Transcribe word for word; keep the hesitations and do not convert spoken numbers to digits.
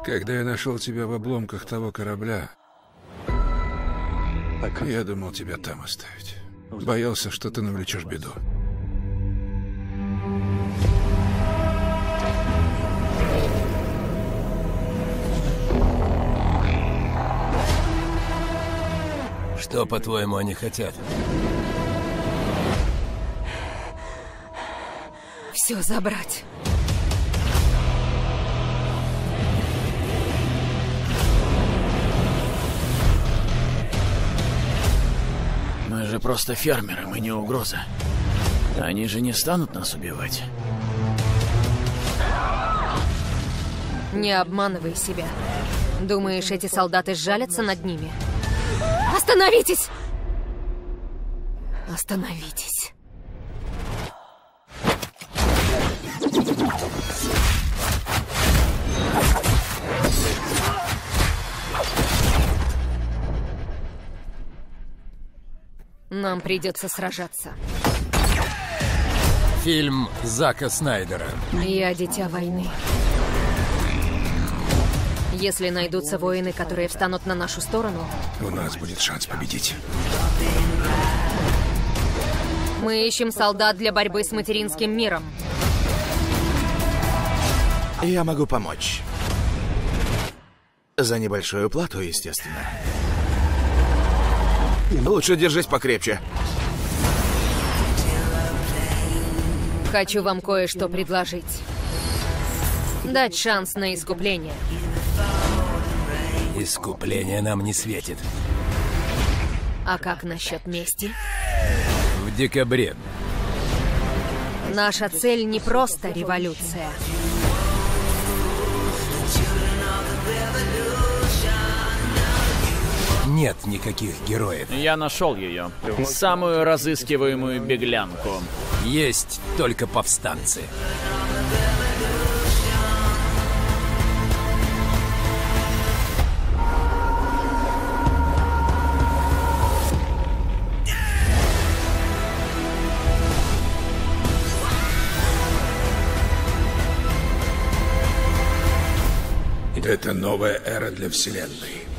Когда я нашел тебя в обломках того корабля, я думал тебя там оставить. Боялся, что ты навлечешь беду. Что, по-твоему, они хотят? Все забрать. Мы же просто фермеры, мы не угроза. Они же не станут нас убивать. Не обманывай себя. Думаешь, эти солдаты сжалятся над ними? Остановитесь! Остановитесь. Нам придется сражаться. Фильм Зака Снайдера. Я дитя войны. Если найдутся воины, которые встанут на нашу сторону, у нас будет шанс победить. Мы ищем солдат для борьбы с материнским миром. Я могу помочь. За небольшую плату, естественно. Лучше держись покрепче. Хочу вам кое-что предложить. Дать шанс на искупление. Искупление нам не светит. А как насчет мести? В декабре. Наша цель не просто революция. Нет никаких героев. Я нашел ее. Самую разыскиваемую беглянку. Есть только повстанцы. Это новая эра для Вселенной.